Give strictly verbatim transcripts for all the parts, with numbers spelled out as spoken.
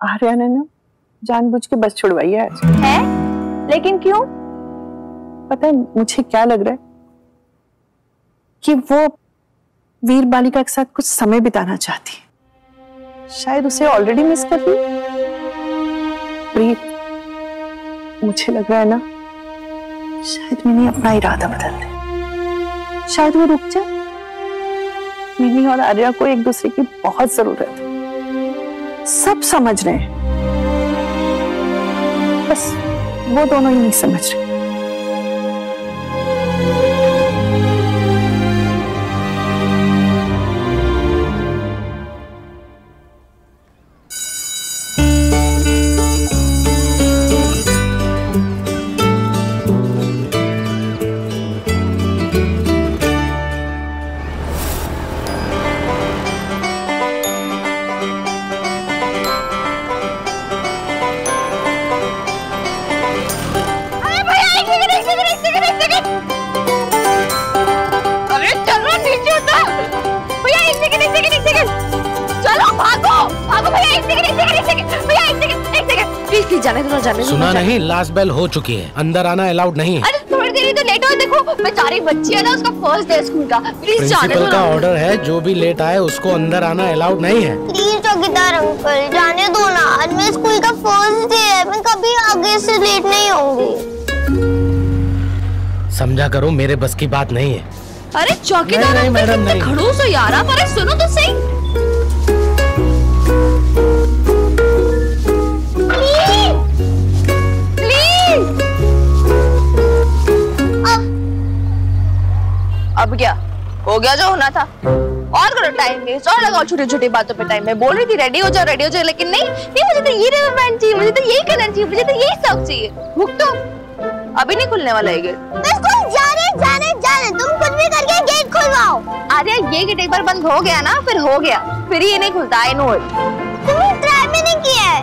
आर्या ने ना जानबूझ के बस छुड़वाई है आज। है? लेकिन क्यों? पता है मुझे क्या लग रहा है कि वो वीर बालिका के साथ कुछ समय बिताना चाहती है। शायद उसे ऑलरेडी मिस कर रही। प्रीत, मुझे लग रहा है ना शायद मैंने अपना इरादा बदल दिया। शायद वो रुक जाए। मिनी और आर्या को एक दूसरे की बहुत जरूरत है, सब समझ रहे हैं, बस वो दोनों ही नहीं समझ रहे। जाने दो, जाने दो। सुना नहीं, लास्ट बेल हो चुकी है, अंदर आना अलाउड नहीं है। अरे थोड़ी देर ही तो लेट हो, देखो बेचारी बच्ची है ना, उसका फर्स्ट डे स्कूल का, प्लीज जाने दो। प्रिंसिपल का ऑर्डर है, जो भी लेट आए उसको अंदर आना अलाउड नहीं है। प्लीज चौकीदार अंकल जाने दो ना, आज मेरे स्कूल का फर्स्ट डे है, मैं कभी आगे से लेट नहीं होंगी। समझा करो, मेरे बस की बात नहीं है। अरे चौकीदार अंकल कितने खड़ूस हो यार आप, अरे सुनो तो सही। अब क्या हो गया जो होना था, और करो टाइम वेस्ट और लगाओ छोटी छोटी बातों पे टाइम। मैं बोल रही थी रेडी हो जाओ रेडी हो जाओ, लेकिन नहीं नहीं मुझे तो ये रिबन चाहिए, मुझे तो यही कलर चाहिए, मुझे तो यही सब चाहिए। भूख तो अभी नहीं खुलने वाला है गेट। मैं स्कूल जा रहे जा रहे जा रहे, तुम कुछ भी करके गेट खुलवाओ। आर्या ये गेट एक बार बंद हो गया ना, फिर हो गया, फिर ये नहीं खुलता। I know it. तुमने ट्राई भी नहीं किया है।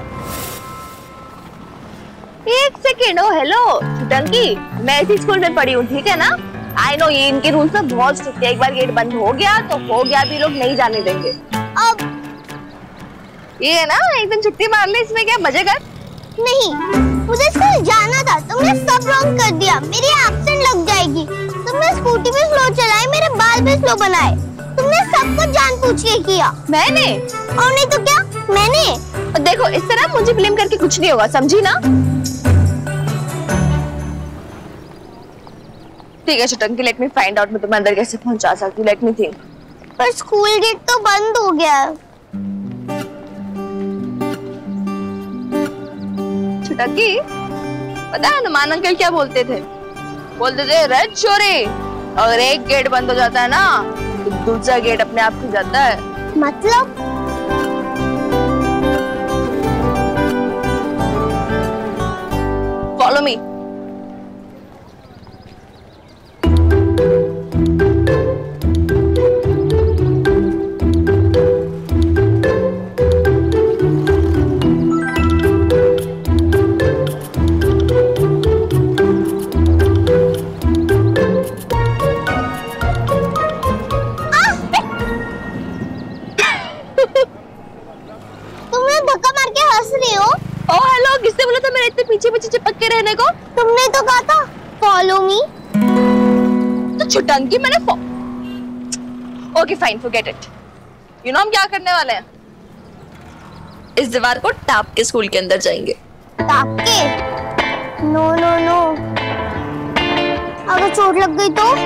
एक सेकेंड। ओ हेलो टंकी, मैं इसी स्कूल में पढ़ी हूँ, ठीक है ना। आई नो ये इनके रूल्स में बहुत स्ट्रिक्ट है, एक बार गेट बंद हो गया तो हो गया, भी लोग नहीं जाने देंगे। अब ये है ना, एक दिन छुट्टी मार ले, इसमें क्या मजे कर। नहीं, मुझे स्कूल जाना था, तुमने सब रॉन्ग कर दिया, मेरी एब्सेंट लग जाएगी। तुमने स्कूटी भी स्लो चलाई, मेरे बाल भी स्लो बनाए, तुमने सब कुछ जानबूझ के किया। मैंने? और नहीं तो क्या, मैंने। देखो इस तरह मुझे ब्लेम करके कुछ नहीं होगा, समझी ना। ठीक है Chutanki, let me find out मैं तुम्हें अंदर कैसे पहुंचा सकती हूँ, लेट मी थिंक। पर स्कूल गेट तो बंद हो गया है। चुटंकी, पता है हनुमान अंकल क्या बोलते थे? बोलते थे रेड चोरी, अगर एक गेट बंद हो जाता है ना तो दूसरा गेट अपने आप खुल जाता है। मतलब? Follow me. पीछे पीछे चिपक के रहने को? तुमने तो कहा था फॉलो मी। तो छुटंकी मैंने फॉ... okay fine, forget it. You know हम क्या करने वाले हैं? इस दीवार को टाप के स्कूल के अंदर जाएंगे। टाप के? नो नो नो, अगर चोट लग गई तो?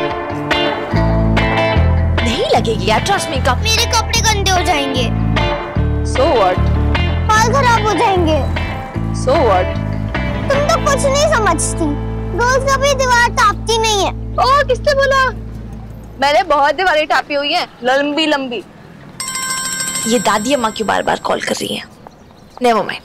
नहीं लगेगी यार, ट्रस्ट मी। कब? मेरे कपड़े गंदे हो जाएंगे। So what? बाल खराब हो जाएंगे। So what? तुम तो कुछ नहीं समझती, गर्ल्स कभी दीवार टापती नहीं है। ओह किसने बोला? मैंने बहुत दीवारें टापी हुई हैं, लंबी लंबी। ये दादी अम्मा क्यों बार बार कॉल कर रही हैं? Never mind.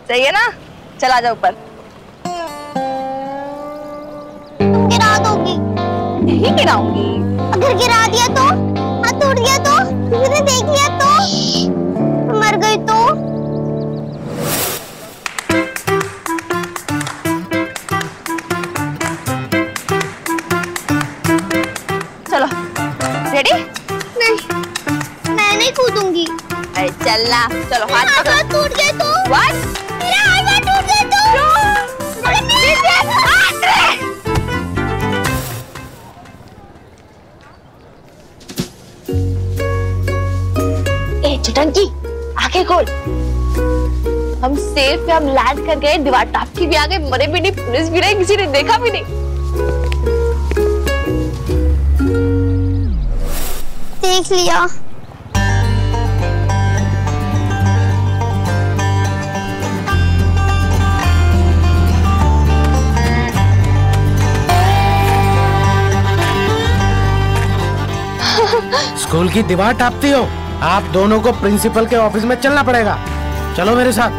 सही है ना? चला जाओ ऊपर। तुम गिरा दोगी। नहीं गिराऊंगी। अगर गिरा दिया तो? हाथ टूट गया तो? किसी ने देख लिया तो? मर गई तो? चलो, रेडी? नहीं, मैं नहीं कूदूंगी। अरे चलना, चलो हाथ मेरा पकड़ो। हाथ टूट गए तो? What? मेरा हाथ टूट गए तो? अरे मेरा हाथ रे! ए चटंकी, आंखें खोल। हम सेफ पे हम लैंड कर गए, दीवार टाप की भी आ गए, मरे भी नहीं, पुलिस भी नहीं, किसी ने देखा भी नहीं। देख लिया। स्कूल की दीवार टापती हो? आप दोनों को प्रिंसिपल के ऑफिस में चलना पड़ेगा। चलो मेरे साथ।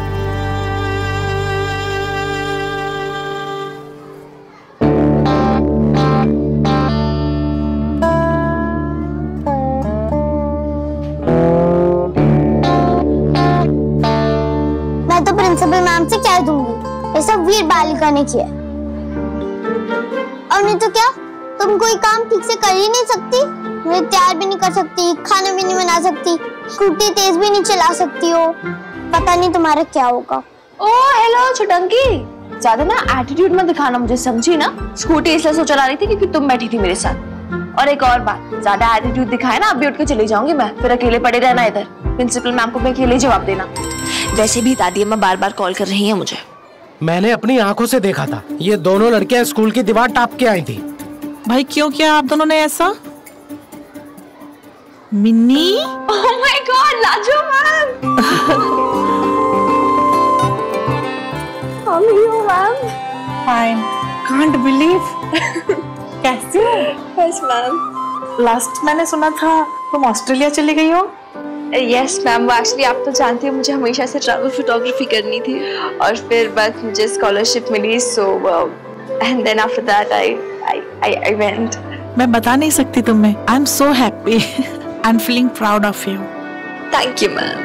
मैं तो प्रिंसिपल मैम से कह दूंगी, ये सब वीर बालिका ने किया। और नहीं तो क्या, तुम कोई काम ठीक से कर ही नहीं सकती? मुझे तैयार भी नहीं कर सकती, खाना भी नहीं बना सकती, स्कूटी तेज भी नहीं चला सकती हो। पता नहीं तुम्हारा क्या होगा। ओ हेलो छुटंकी, ज्यादा ना एटीट्यूड मत दिखाना मुझे, समझी ना? स्कूटी इसलिए सो चला रही थी क्योंकि तुम बैठी थी मेरे साथ। और एक और बात, ज्यादा एटीट्यूड दिखाए ना अभी उठ के चली जाऊंगी मैं, फिर अकेले पड़े रहना इधर। प्रिंसिपल मैम को मैं अकेले जवाब देना। वैसे भी दादी अम्मा बार बार कॉल कर रही है मुझे। मैंने अपनी आंखों से देखा था, ये दोनों लड़कियां स्कूल की दीवार टाप के आई थी। भाई क्यों किया आप दोनों ने ऐसा? Minni? Oh my god, Lajo ma'am. How are you ma'am? Fine. Can't believe. कैसे हो? Yes ma'am. लास्ट मैंने सुना था तुम ऑस्ट्रेलिया चली गई हो। यस मैम, एक्चुअली आप तो जानती हो मुझे हमेशा से ट्रैवल फोटोग्राफी करनी थी और फिर बस मुझे स्कॉलरशिप मिली, so and then after that I I I went. मैं बता नहीं सकती तुम्हें। I am so happy. I am feeling proud of you. Thank you ma'am.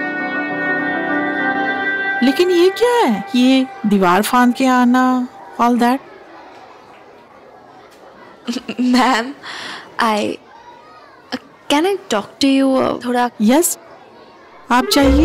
लेकिन ये क्या है? ये दीवार फांद के आना, all that? Ma'am, I can I talk to you थोड़ा? यस, आप चाहिए?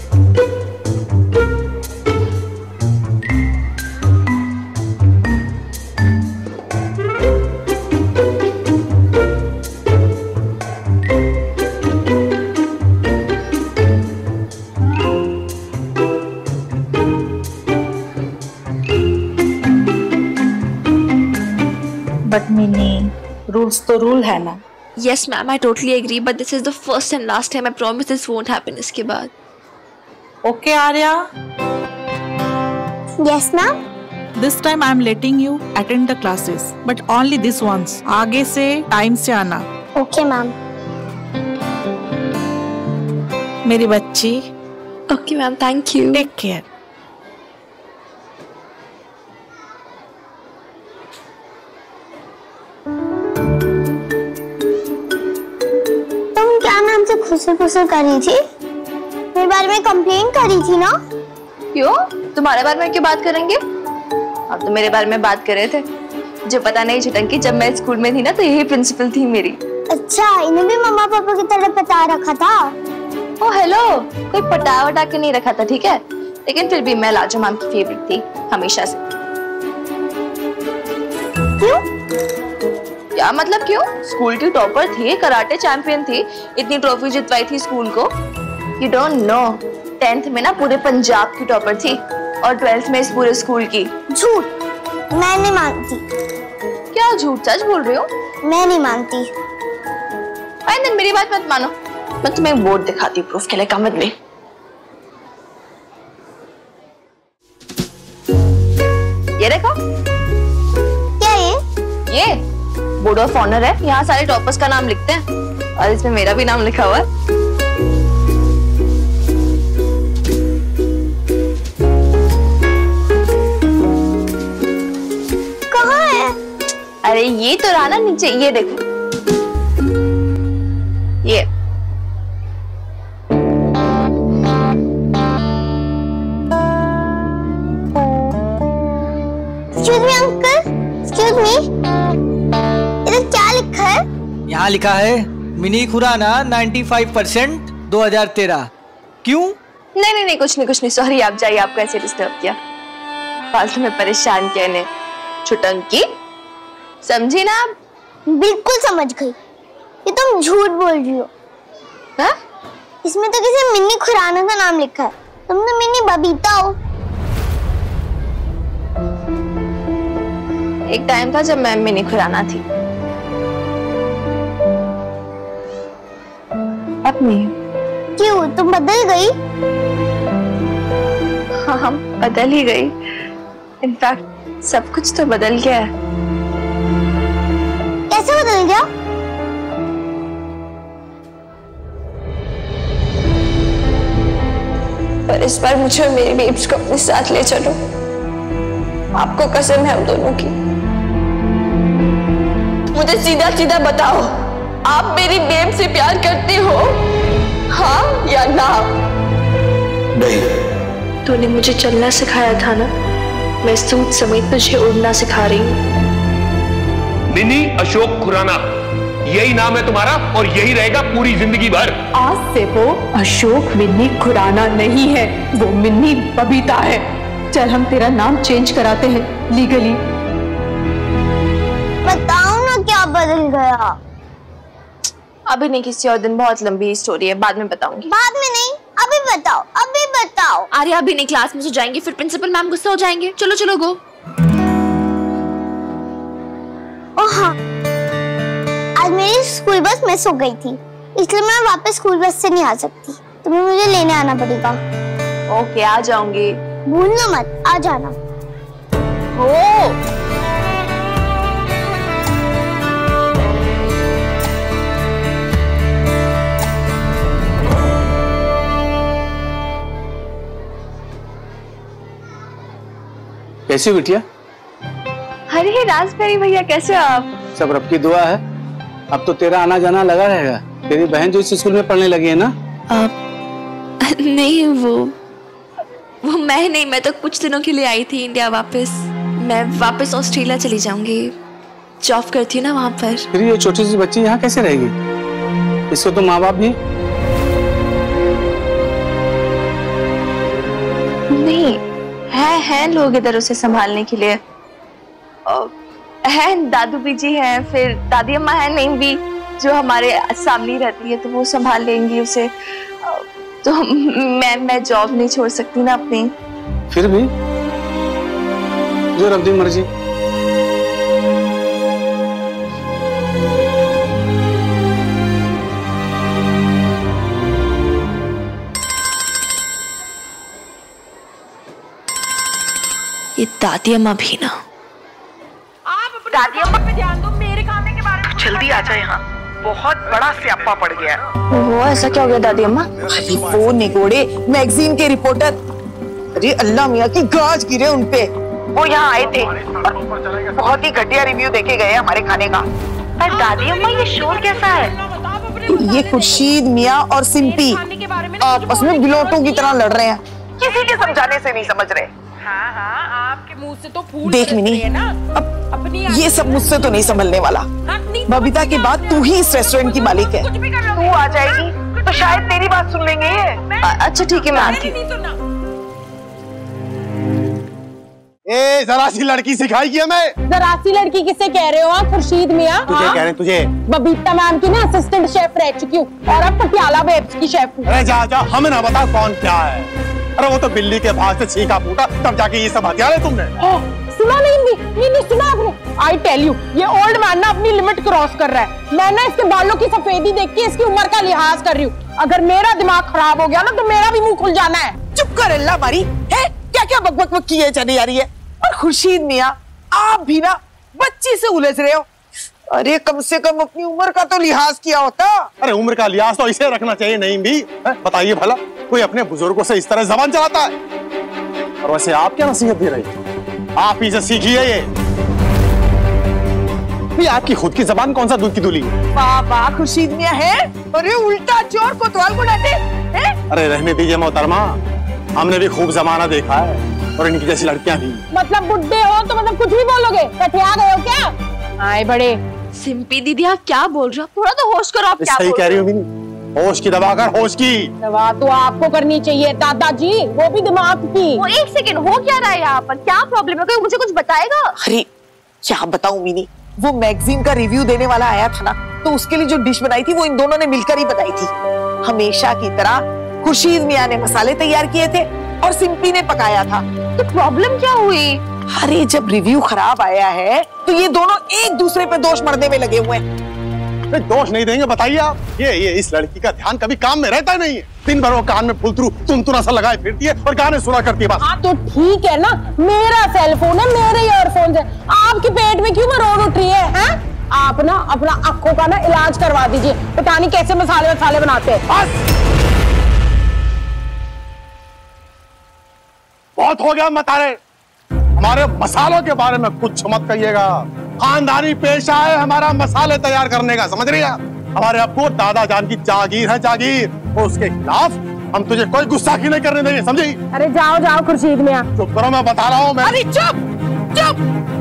बट मिनी, रूल्स तो रूल है ना। Yes ma'am, I totally agree, but this is the first and last time. I promise this won't happen इसके बाद। Okay Arya? Yes ma'am. This time I am letting you attend the classes, but only this once. आगे से time से आना। Okay ma'am. मेरी बच्ची, Okay ma'am, thank you। Take care. तुम क्या नाम से खुशी खुशी कर रही थी? मेरे बारे में कंप्लेन कर रही थी ना? क्यों? तुम्हारे बारे में क्यों बात करेंगे? आप तो मेरे बारे में बात कर रहे थे। जो पता नहीं छुटंकी, जब मैं स्कूल में थी ना तो यही प्रिंसिपल थी मेरी। अच्छा, इन्हें भी मम्मा पापा की तरह पता रखा था? ओ हेलो, कोई पटा वटा के नहीं रखा था, ठीक है? लेकिन फिर भी मैं लाजो मैम की फेवरेट थी हमेशा से। क्यों? क्या मतलब क्यों? स्कूल की टॉपर थी, कराटे चैंपियन थी, इतनी ट्रॉफी जितवाई थी स्कूल को। यू डोंट नो, टेंथ में ना पूरे पंजाब की टॉपर थी और ट्वेल्थ में इस पूरे स्कूल की। झूठ, मैं नहीं मानती। क्या झूठ सच बोल रही हो? मैं नहीं मानती। फाइन देन, मेरी बात मत मानो, मैं तुम्हें बोर्ड दिखाती हूँ प्रूफ के लिए। कम में ये देखो। क्या ये? ये बोर्ड ऑफ ऑनर है, यहाँ सारे टॉपर्स का नाम लिखते हैं और इसमें मेरा भी नाम लिखा हुआ है। अरे ये तो रहा ना नीचे, ये देखो ये। Excuse me, uncle. Excuse me. इधर क्या लिखा है? यहाँ लिखा है मिनी खुराना पचानवे परसेंट दो हज़ार तेरह। क्यों? नहीं नहीं नहीं कुछ नहीं कुछ नहीं, सॉरी आप जाइए, आपको ऐसे डिस्टर्ब किया, फालतू में परेशान किया इन्हें। छुटंकी समझी ना आप? बिल्कुल समझ गई। ये तुम झूठ बोल रही हो। हा? इसमें तो किसी मिनी खुराना का नाम लिखा है, तुम तो मिनी बबीता हो। एक टाइम था जब मैं मिनी खुराना थी, अब नहीं। क्यों, तुम बदल गई? हाँ हम बदल ही गई, इनफैक्ट सब कुछ तो बदल गया है। कैसे बदल गया? पर इस बार मुझे और मेरी बेब्स को अपने साथ ले चलो, आपको कसम है हम दोनों की। मुझे सीधा सीधा बताओ, आप मेरी बेब से प्यार करते हो, हाँ या ना? नहीं। तूने मुझे चलना सिखाया था ना, मैं सूट समेत तुझे उड़ना सिखा रही हूँ। मिनी अशोक खुराना, यही नाम है तुम्हारा और यही रहेगा पूरी जिंदगी भर। आज से वो अशोक मिन्नी खुराना नहीं है, वो मिन्नी बबीता है। चल हम तेरा नाम चेंज कराते हैं लीगली। बताओ ना क्या बदल गया? अभी नहीं, किसी और दिन, बहुत लंबी स्टोरी है, बाद में बताऊंगी। बाद में नहीं, अभी बताओ, अभी बताओ। आर्या अभी नहीं, क्लास में से जाएंगे, फिर प्रिंसिपल मैम गुस्सा हो जाएंगे। चलो चलो गो। ओह हाँ, आज मेरी स्कूल बस मिस हो गई थी, इसलिए मैं वापस स्कूल बस से नहीं आ सकती। तुम्हें मुझे लेने आना पड़ेगा। ओके आ जाऊंगी। भूलना मत, आ जाना। ओ कैसी हो बिटिया? अरे राजबेरी भैया कैसे हो आप? सब रब की दुआ है। अब तो तेरा आना जाना लगा रहेगा। तेरी बहन जो इस स्कूल में पढ़ने लगी है ना? आप नहीं, वो वो मैं नहीं, मैं तो कुछ दिनों के लिए आई थी इंडिया वापस। मैं वापस ऑस्ट्रेलिया चली जाऊंगी, जॉब करती हूँ ना वहाँ पर। फिर ये छोटी सी बच्ची यहाँ कैसे रहेगी? इसको तो माँ बाप भी नहीं है, है लोग इधर उसे संभालने के लिए। है दादू बीजी हैं, फिर दादी अम्मा है नहीं भी जो हमारे सामने रहती है, तो वो संभाल लेंगी उसे। तो मैं मैं जॉब नहीं छोड़ सकती ना अपनी। फिर भी जो रब दी मर्जी। ये दादी अम्मा भी ना। आप दादी अम्मा पे ध्यान दो, मेरे खाने के बारे में। जल्दी आ जाए यहाँ, बहुत बड़ा स्यापा पड़ गया। वो ऐसा क्या हो गया दादी अम्मा? अरे वो निगोड़े मैगजीन के रिपोर्टर, अरे अल्लाह मियाँ की गाज गिरे उनपे। वो यहाँ आए थे, बहुत ही घटिया रिव्यू देके गए हमारे खाने का। पर दादी अम्मा ये शोर कैसा है? ये खुर्शीद मियाँ और सिंपी आपस में गिलोटों की तरह लड़ रहे हैं। किसी के समझाने से नहीं समझ रहे। हाँ हाँ, आपके मुंह से तो फूल देख मिनी, अब अपनी ये सब मुझसे तो नहीं संभलने वाला। बबीता के बाद तू ही इस रेस्टोरेंट की मालिक है। तू आ जाएगी तो शायद तेरी बात सुन लेंगे ये। अच्छा ठीक है, मैं आती हूँ। ए जरा सी लड़की सिखाई की हमें। जरा सी लड़की किसे कह रहे हो आप खुर्शीद मियाँ? तुझे कह रहे हैं, तुझे। बबीता मैम की ना असिस्टेंट शेफ रह चुकी हूँ और अब पटियाला बेब्स की शेफ हूँ। अरे जा जा, हमें ना बता कौन क्या है। अरे वो तो बिल्ली के भाग से छींका फूटा, तब जाके ये सब हथियार है तुमने। सुना नहीं, नहीं नहीं सुना आपने? आई टेल यू, ये ओल्ड मैन ना अपनी लिमिट क्रॉस कर रहा है। मैं ना इसके बालों की सफेदी देख के इसकी उम्र का लिहाज कर रही हूँ। अगर मेरा दिमाग खराब हो गया ना तो मेरा भी मुंह खुल जाना है। चुप कर अल्लाह मारी है, क्या क्या बकबक बक किए चली जा रही है। और खुर्शीद मियाँ आप भी ना बच्ची से उलझ रहे हो। अरे कम से कम अपनी उम्र का तो लिहाज किया होता। अरे उम्र का लिहाज तो इसे रखना चाहिए नहीं भी। बताइए भला कोई अपने बुजुर्गों से इस तरह जबान चलाता है? और वैसे आप क्या नसीहत दे रही? आप ही से सीखिए ये। ये आपकी खुद की जबान कौन सा दूध की दूली है? वाह वाह खुर्शीद मियां है। अरे उल्टा चोर कोतवाल को डांटे हैं? अरे रहने दीजिए मोहतरमा, हमने भी खूब जमाना देखा है और इनकी जैसी लड़कियां भी। मतलब बुड्ढे हो तो मतलब कुछ भी बोलोगे? कटिया गए हो क्या? आए बड़े। सिंपी दीदी आप क्या बोल रहे हो? थोड़ा तो होश करो। आप क्या सही कह रही हो? होश की दवा कर, होश की दवा तो आपको करनी चाहिए दादाजी, वो भी दिमाग की। वो एक सेकंड, हो क्या रहा है यहाँ पर? क्या प्रॉब्लम है? कोई मुझे कुछ बताएगा? अरे क्या बताऊं मिनी, वो मैगजीन का रिव्यू देने वाला आया था ना, तो उसके लिए जो डिश बनाई थी वो इन दोनों ने मिलकर ही बनाई थी। हमेशा की तरह खुर्शीद मियां ने मसाले तैयार किए थे और सिंपी ने पकाया था। तो प्रॉब्लम क्या हुई? अरे जब रिव्यू खराब आया है तो ये दोनों एक दूसरे पे दोष मरने में लगे हुए हैं। दोष नहीं देंगे, बताइए आप। ये ये इस लड़की का ध्यान कभी काम में रहता नहीं है। दिन भर वो कान में फुलतरू तुनतुना सा लगाए फिरती है और गाने सुना करती है बस। हाँ तो ठीक है ना, मेरा सेलफोन है, मेरे ईयरफोन है, आपके पेट में क्यों रोड उठ रही है, है? आप ना अपना आंखों का ना इलाज करवा दीजिए, पता नहीं कैसे मसाले मसाले बनाते हैं। बहुत हो गया मतारे, हमारे मसालों के बारे में कुछ मत कहिएगा। खानदानी पेशा है हमारा मसाले तैयार करने का, समझ रही है? हमारे अब्बू दादा जान की जागीर है जागीर, और उसके खिलाफ हम तुझे कोई गुस्ताखी नहीं करने देंगे, समझी? अरे जाओ जाओ खुर्शीद मियां। चुप करो, मैं बता रहा हूँ। मैं अरे चुप चुप।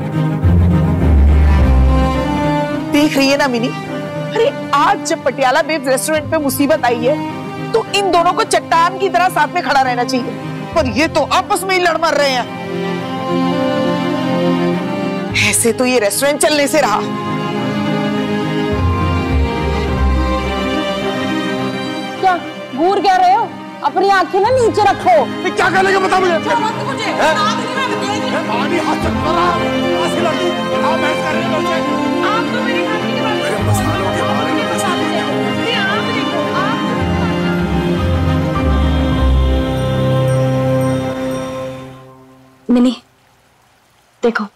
देख रही है ना मिनी, अरे आज जब पटियाला बेब्स रेस्टोरेंट पे मुसीबत आई है तो इन दोनों को चट्टान की तरह साथ में खड़ा रहना चाहिए, पर ये तो आपस में ही लड़ मर रहे हैं। ऐसे तो ये रेस्टोरेंट चलने से रहा। क्या घूर कह रहे हो? अपनी आंखें ना नीचे रखो। क्या कर लेगा बता मुझे। मुझे आप तो मेरी मसालों के बारे में मिनी देखो,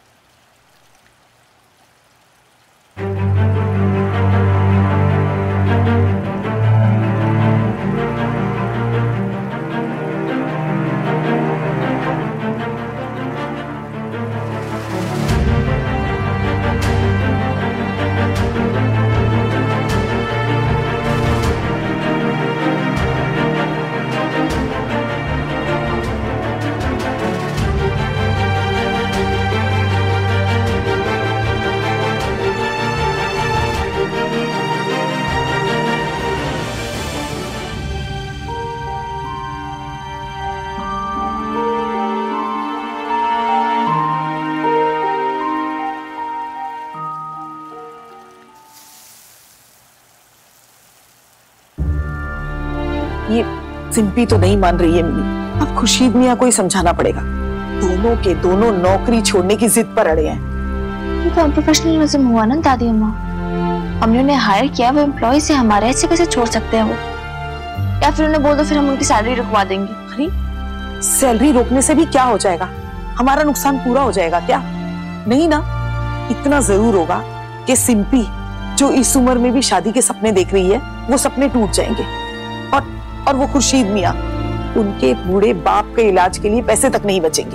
ये सिंपी तो नहीं मान रही है मिनी, अब खुर्शीद मियां को ही समझाना पड़ेगा। दोनों के दोनों नौकरी छोड़ने की जिद पर अड़े हैं। ये तो अनप्रोफेशनलिज्म हुआ ना दादी अम्मा। हमने उन्हें हायर किया, वो एम्प्लॉय से हमारे ऐसे कैसे छोड़ सकते हैं वो? या फिर उन्हें बोल दो फिर हम उनकी सैलरी रुकवा देंगे। अरे सैलरी रोकने से भी क्या हो जाएगा? हमारा नुकसान पूरा हो जाएगा क्या? नहीं ना, इतना जरूर होगा कि सिंपी जो इस उम्र में भी शादी के सपने देख रही है वो सपने टूट जाएंगे, और और वो खुर्शीद मियां, उनके बूढ़े बाप के इलाज के लिए पैसे तक नहीं बचेंगे।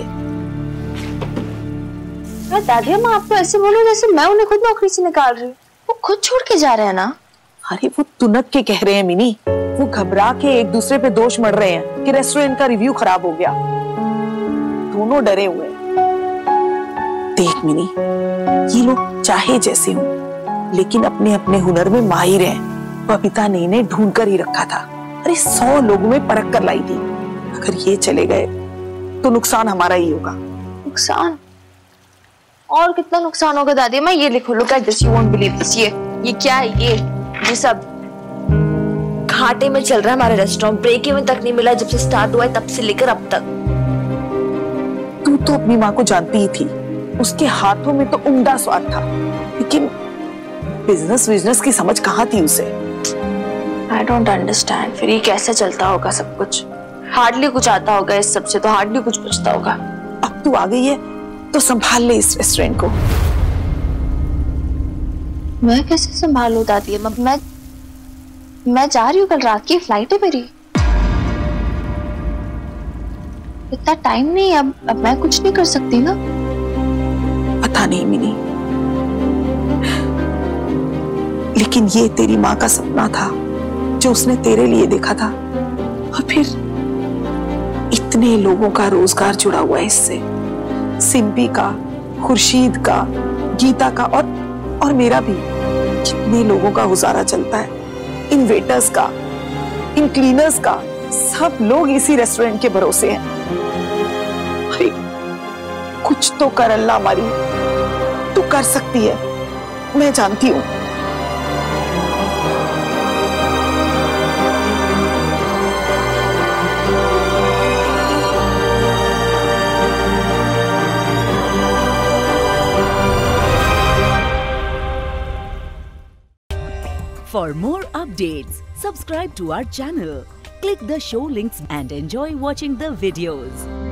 दादी अम्मा आप तो ऐसे बोलो जैसे मैं उन्हें खुद नौकरी से निकाल रही हूँ। वो खुद छोड़ के जा रहे हैं ना। अरे वो तुनक के कह रहे हैं मिनी, वो घबरा के एक दूसरे पे दोष मढ़ रहे हैं कि रेस्टोरेंट का रिव्यू खराब हो गया। दोनों डरे हुए हैं। देख मिनी, ये लोग चाहे जैसे हों, लेकिन अपने अपने हुनर में माहिर हैं। बबीता ने इन्हें ढूंढ कर ही रखा था। अरे सौ लोगों में परख कर लाई थी। अगर ये चले गए तो नुकसान हमारा ही होगा। नुकसान? और कितना नुकसान होगा दादी? मैं ये लिखो, look at this, you won't believe this. ये ये क्या है? ये ये सब घाटे में चल रहा है हमारा रेस्टोरेंट। ब्रेक इवन तक नहीं मिला जब से स्टार्ट हुआ है, तब से लेकर अब तक। तू तो अपनी माँ को जानती ही थी, उसके हाथों में तो उम्दा स्वाद था, लेकिन बिजनेस बिजनेस की समझ कहाँ थी उसे? I don't understand। फिर ये कैसे चलता होगा सब कुछ? हार्डली कुछ आता होगा इस सब से, तो हार्डली कुछ बचता होगा। अब तू आ गई है तो संभाल ले इस रेस्टोरेंट को। मैं कैसे संभालूं दादी? मैं मैं जा रही हूँ, कल रात की फ्लाइट है मेरी। इतना टाइम नहीं, अब अब मैं कुछ नहीं कर सकती ना। पता नहीं मिनी, लेकिन ये तेरी माँ का सपना था जो उसने तेरे लिए देखा था, और फिर इतने लोगों का रोजगार जुड़ा हुआ है इससे। सिंपी का, खुर्शीद का, गीता का और और मेरा भी। कितने लोगों का गुजारा चलता है, इन वेटर्स का, इन क्लीनर्स का, सब लोग इसी रेस्टोरेंट के भरोसे हैं। अरे कुछ तो कर अल्लाह हमारी, तू कर सकती है, मैं जानती हूँ। For more updates, subscribe to our channel, click the show links and enjoy watching the videos.